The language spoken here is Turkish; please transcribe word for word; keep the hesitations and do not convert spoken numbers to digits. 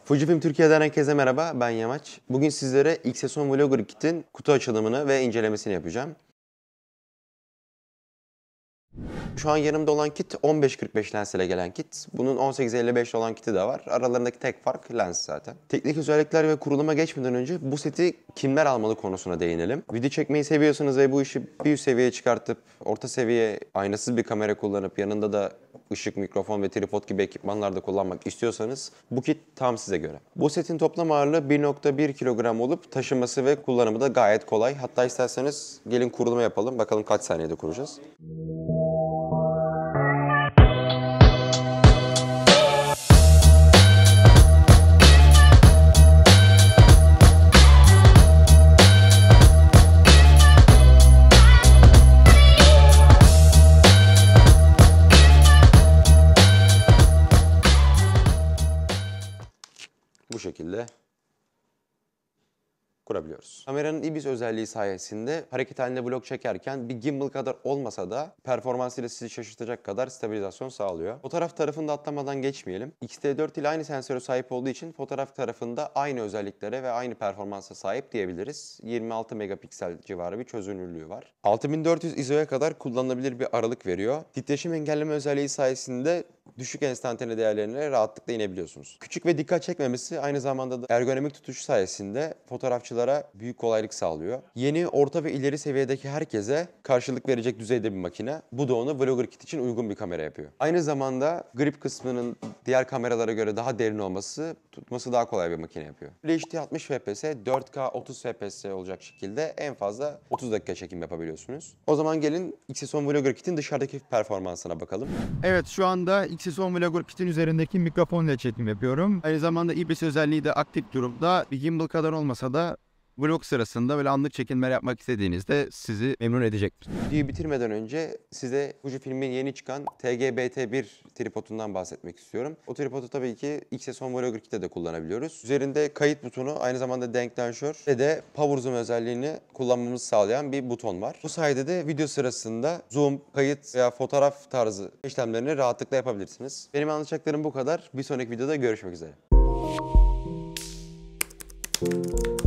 Fujifilm Türkiye'den herkese merhaba, ben Yamaç. Bugün sizlere X S on Vlogger Kit'in kutu açılımını ve incelemesini yapacağım. Şu an yanımda olan kit on beş kırk beş lens ile gelen kit. Bunun on sekiz elli beş olan kiti de var. Aralarındaki tek fark lens zaten. Teknik özellikler ve kuruluma geçmeden önce bu seti kimler almalı konusuna değinelim. Video çekmeyi seviyorsanız ve bu işi bir üst seviyeye çıkartıp orta seviye aynasız bir kamera kullanıp yanında da ışık, mikrofon ve tripod gibi ekipmanlar da kullanmak istiyorsanız bu kit tam size göre. Bu setin toplam ağırlığı bir nokta bir kilogram olup taşıması ve kullanımı da gayet kolay. Hatta isterseniz gelin kuruluma yapalım. Bakalım kaç saniyede kuracağız. Bu şekilde kurabiliyoruz. Kameranın IBIS özelliği sayesinde hareket halinde vlog çekerken bir gimbal kadar olmasa da performansıyla sizi şaşırtacak kadar stabilizasyon sağlıyor. Fotoğraf tarafında atlamadan geçmeyelim. X T dört ile aynı sensöre sahip olduğu için fotoğraf tarafında aynı özelliklere ve aynı performansa sahip diyebiliriz. yirmi altı megapiksel civarı bir çözünürlüğü var. altı bin dört yüz I S O'ya kadar kullanılabilir bir aralık veriyor. Titreşim engelleme özelliği sayesinde düşük enstantane değerlerine rahatlıkla inebiliyorsunuz. Küçük ve dikkat çekmemesi aynı zamanda da ergonomik tutuşu sayesinde fotoğrafçılara büyük kolaylık sağlıyor. Yeni, orta ve ileri seviyedeki herkese karşılık verecek düzeyde bir makine. Bu da onu Vlogger Kit için uygun bir kamera yapıyor. Aynı zamanda grip kısmının diğer kameralara göre daha derin olması, tutması daha kolay bir makine yapıyor. Full H D altmış F P S, dört K otuz F P S olacak şekilde en fazla otuz dakika çekim yapabiliyorsunuz. O zaman gelin X S on Vlogger Kit'in dışarıdaki performansına bakalım. Evet, şu anda X S on Vlogger Kit'in üzerindeki mikrofonla çekim yapıyorum. Aynı zamanda IBIS özelliği de aktif durumda. Bir gimbal kadar olmasa da vlog sırasında böyle anlık çekimler yapmak istediğinizde sizi memnun edecektir. Videoyu bitirmeden önce size Fujifilm'in yeni çıkan T G B T bir tripodundan bahsetmek istiyorum. O tripodu tabii ki X S on Vlogger Kit'te de kullanabiliyoruz. Üzerinde kayıt butonu, aynı zamanda denklanşör ve de power zoom özelliğini kullanmamızı sağlayan bir buton var. Bu sayede de video sırasında zoom, kayıt veya fotoğraf tarzı işlemlerini rahatlıkla yapabilirsiniz. Benim anlatacaklarım bu kadar. Bir sonraki videoda görüşmek üzere.